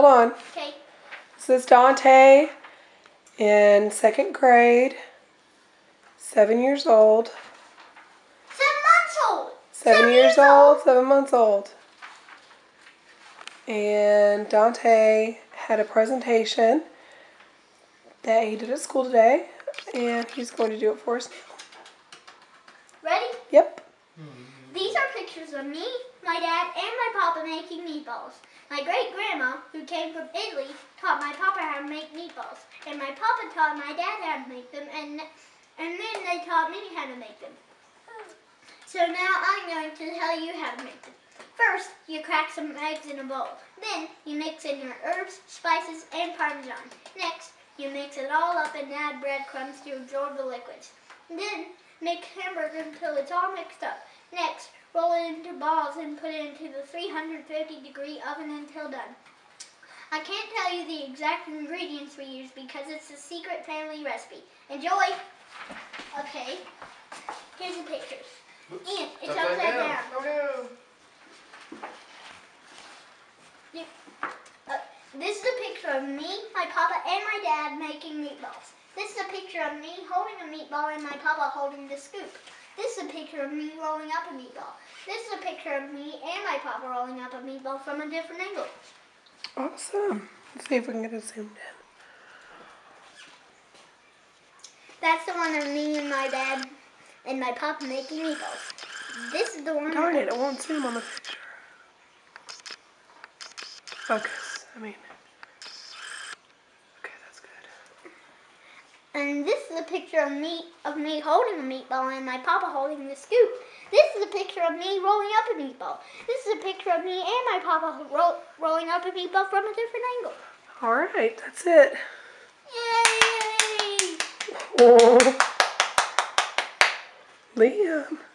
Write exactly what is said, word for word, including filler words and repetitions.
hold on. Okay. This is Dante in second grade, seven years old. Seven months old. Seven, seven years, years old, old, seven months old. And Dante had a presentation that he did at school today, and he's going to do it for us now. Ready? Yep. These are pictures of me, my dad, and my papa making meatballs. My great-grandma, who came from Italy, taught my papa how to make meatballs. And my papa taught my dad how to make them, and, and then they taught me how to make them. So now I'm going to tell you how to make them. First, you crack some eggs in a bowl. Then, you mix in your herbs, spices, and Parmesan. Next, you mix it all up and add breadcrumbs to absorb the liquids. Then, make hamburger until it's all mixed up. Next, roll it into balls and put it into the three hundred fifty degree oven until done. I can't tell you the exact ingredients we use because it's a secret family recipe. Enjoy! Okay, here's the pictures. Oops. And it's Upside upside down. down. Oh no! You, uh, this is a picture of me, my papa, and my dad making meatballs. This is a picture of me holding a meatball and my papa holding the scoop. This is a picture of me rolling up a meatball. This is a picture of me and my papa rolling up a meatball from a different angle. Awesome. Let's see if we can get it zoomed in. That's the one of me and my dad and my papa making meatballs. This is the one... Darn it, it won't zoom on the picture. Focus, I mean. Okay, that's good. And this is a picture of me of me holding a meatball and my papa holding the scoop. This is a picture of me rolling up a meatball. This is a picture of me and my papa ro rolling up a meatball from a different angle. All right, that's it. Yay! Oh. Liam.